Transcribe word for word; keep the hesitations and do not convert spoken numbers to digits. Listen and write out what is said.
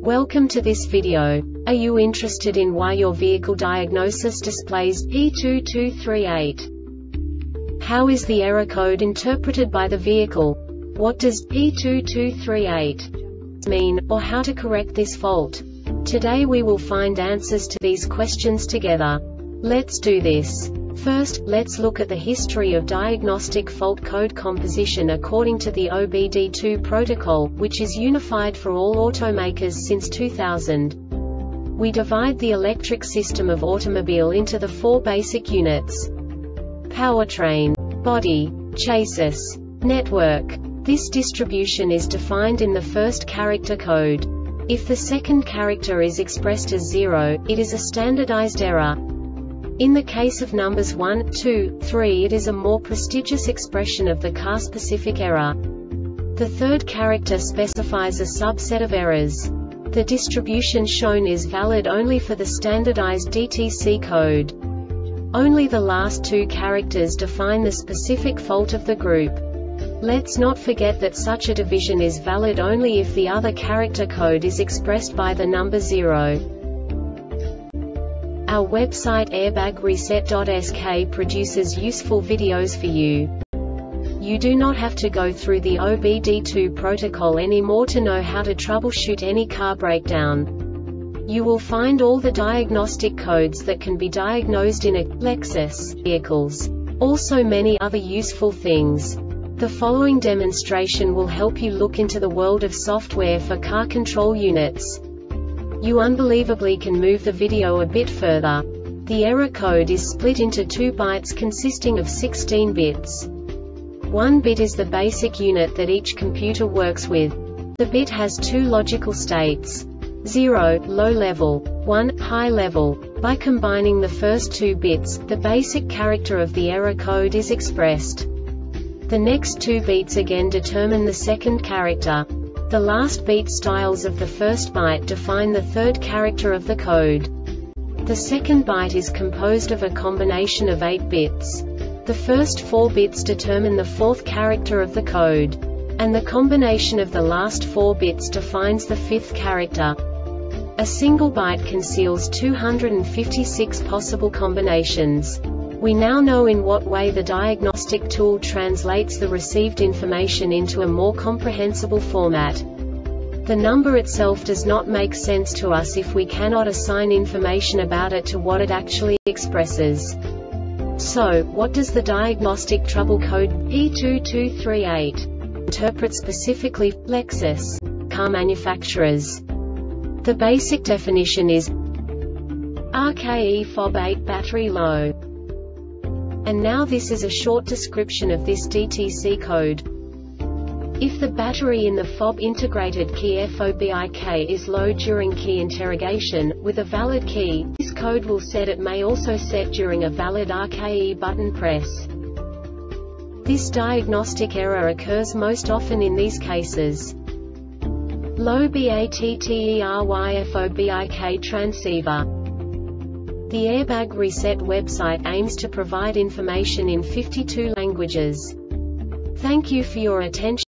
Welcome to this video. Are you interested in why your vehicle diagnosis displays P two two three eight? How is the error code interpreted by the vehicle? What does P two two three eight mean, or how to correct this fault? Today we will find answers to these questions together. Let's do this. First, let's look at the history of diagnostic fault code composition according to the O B D two protocol, which is unified for all automakers since two thousand. We divide the electric system of automobile into the four basic units: powertrain, body, chassis, network. This distribution is defined in the first character code. If the second character is expressed as zero, it is a standardized error. In the case of numbers one, two, three, it is a more prestigious expression of the car-specific error. The third character specifies a subset of errors. The distribution shown is valid only for the standardized D T C code. Only the last two characters define the specific fault of the group. Let's not forget that such a division is valid only if the other character code is expressed by the number zero. Our website airbag reset dot S K produces useful videos for you. You do not have to go through the O B D two protocol anymore to know how to troubleshoot any car breakdown. You will find all the diagnostic codes that can be diagnosed in a Lexus vehicles. Also many other useful things. The following demonstration will help you look into the world of software for car control units. You unbelievably can move the video a bit further. The error code is split into two bytes consisting of sixteen bits. One bit is the basic unit that each computer works with. The bit has two logical states: zero, low level, one, high level. By combining the first two bits, the basic character of the error code is expressed. The next two bits again determine the second character. The last beat styles of the first byte define the third character of the code. The second byte is composed of a combination of eight bits. The first four bits determine the fourth character of the code. And the combination of the last four bits defines the fifth character. A single byte conceals two hundred fifty-six possible combinations. We now know in what way the diagnostic tool translates the received information into a more comprehensible format. The number itself does not make sense to us if we cannot assign information about it to what it actually expresses. So, what does the diagnostic trouble code P two two three eight interpret specifically for Lexus car manufacturers? The basic definition is R K E fob eight battery low. And now this is a short description of this D T C code. If the battery in the fob integrated key FOBIK is low during key interrogation, with a valid key, this code will set. It may also set during a valid R K E button press. This diagnostic error occurs most often in these cases: low battery FOBIK transceiver. The Airbag Reset website aims to provide information in fifty-two languages. Thank you for your attention.